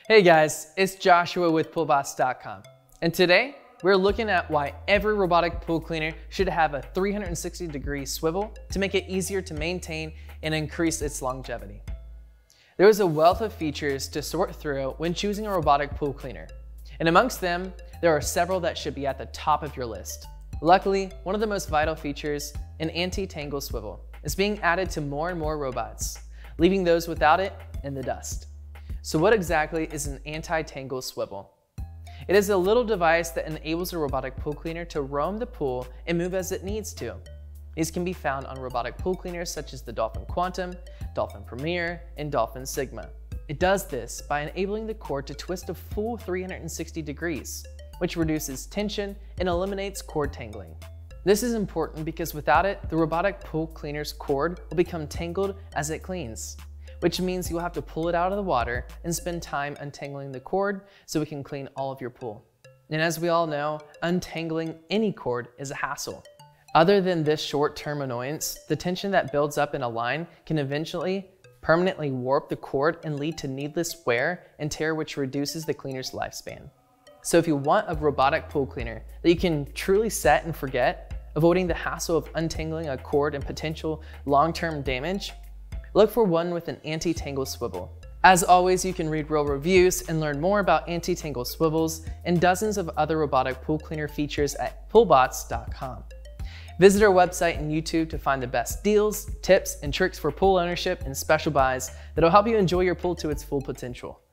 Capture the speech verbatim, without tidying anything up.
Hey guys, it's Joshua with pool bots dot com, and today we're looking at why every robotic pool cleaner should have a three hundred sixty degree swivel to make it easier to maintain and increase its longevity. There is a wealth of features to sort through when choosing a robotic pool cleaner, and amongst them, there are several that should be at the top of your list. Luckily, one of the most vital features, an anti-tangle swivel, is being added to more and more robots, leaving those without it in the dust. So what exactly is an anti-tangle swivel? It is a little device that enables a robotic pool cleaner to roam the pool and move as it needs to. These can be found on robotic pool cleaners such as the Dolphin Quantum, Dolphin Premier, and Dolphin Sigma. It does this by enabling the cord to twist a full three hundred sixty degrees, which reduces tension and eliminates cord tangling. This is important because without it, the robotic pool cleaner's cord will become tangled as it cleans, which means you'll have to pull it out of the water and spend time untangling the cord so it can clean all of your pool. And as we all know, untangling any cord is a hassle. Other than this short-term annoyance, the tension that builds up in a line can eventually permanently warp the cord and lead to needless wear and tear, which reduces the cleaner's lifespan. So if you want a robotic pool cleaner that you can truly set and forget, avoiding the hassle of untangling a cord and potential long-term damage, look for one with an anti-tangle swivel. As always, you can read real reviews and learn more about anti-tangle swivels and dozens of other robotic pool cleaner features at pool bots dot com. Visit our website and YouTube to find the best deals, tips, and tricks for pool ownership and special buys that'll help you enjoy your pool to its full potential.